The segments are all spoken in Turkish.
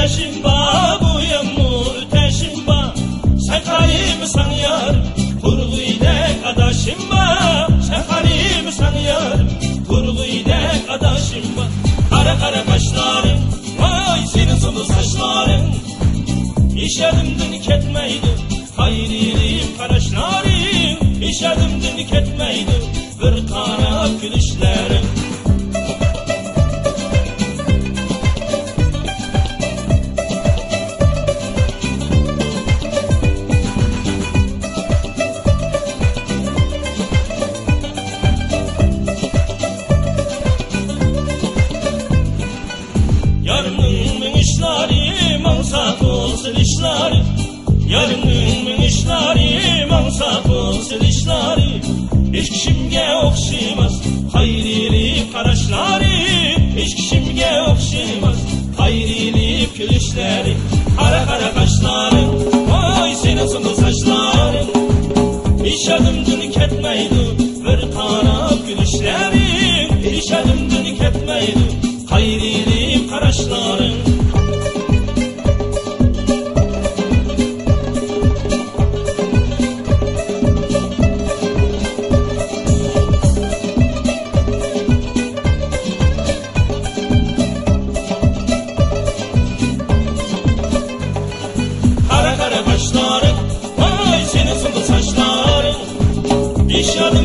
müteşim ba, bu yağmur müteşim ba. Sen kalimsan yar, kurguydek adaşım ba. Sen kalimsan yar, kurguydek adaşım ba. Kara kara kaşların, vay senin sulu saçların. İşadımdın ketmeydi, hayrilim karaşların. İşadımdın ketmeydi, bir kara gülüşlerin. Yarının işleri mansak olsun işleri. Yarının işleri mansak olsun işleri. Hiç kişimge okşamaz hayrili karaşları. Hiç kişimge okşamaz hayrili gülüşleri. Kara kara kaşların, vay senin sulu saçların. Hiç adımdın ketmeydi bir kara gülüşlerin. Hiç adımdın ketmeydi hayrili karaşların. Kara kara kaşların, vay senin sulu saçların. İş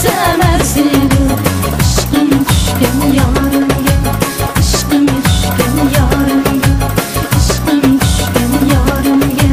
sevmezsin. Aşkım düşkün yarınga, aşkım düşkün yarınga, aşkım düşkün yarınga.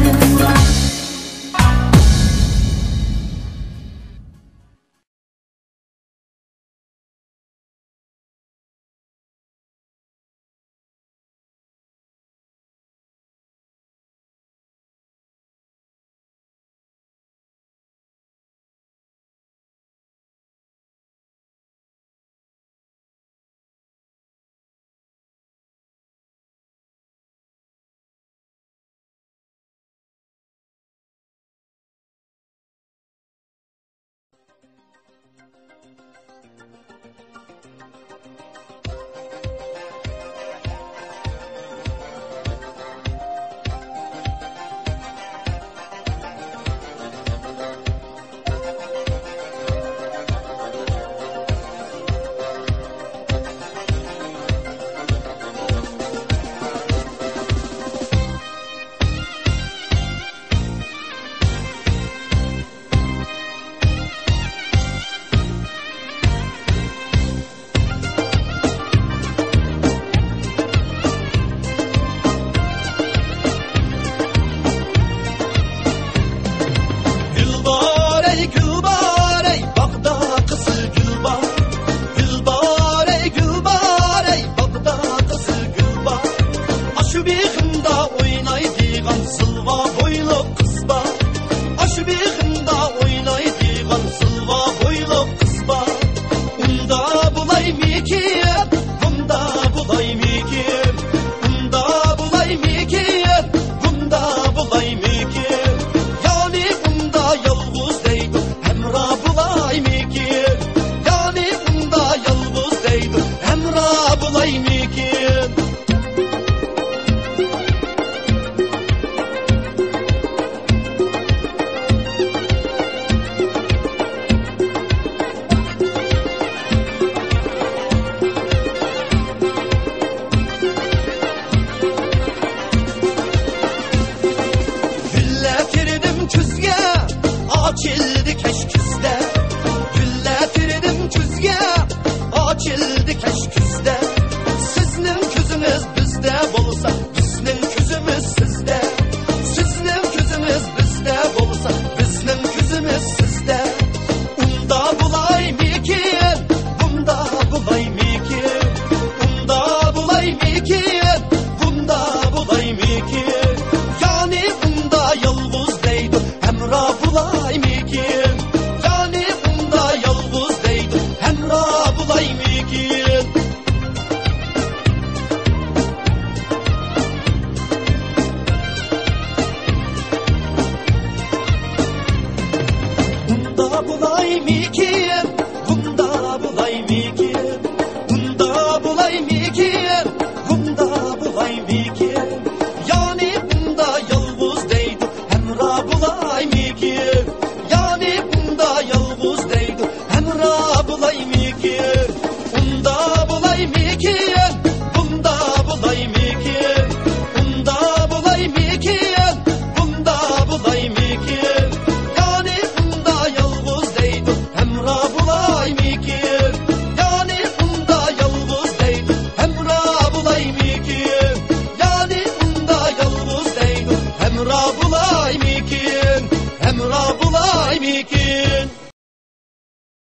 Açıldı keşküste, gülletirdim tüzge. Açıldı keşküste. Sizning ko'zingiz bizde bo'lsa, bizning ko'zimiz sizde. Sizning ko'zingiz bizde bo'lsa, bizning ko'zimiz sizde. Unda bulaymikin, bunda bulaymikin, unda bulaymikin, bunda bulaymikin. Yani unda yalnız deydi, hemra bulaymikin. Yani unda yalnız deydi, hemra bulaymikin. Bunda bulaymikin,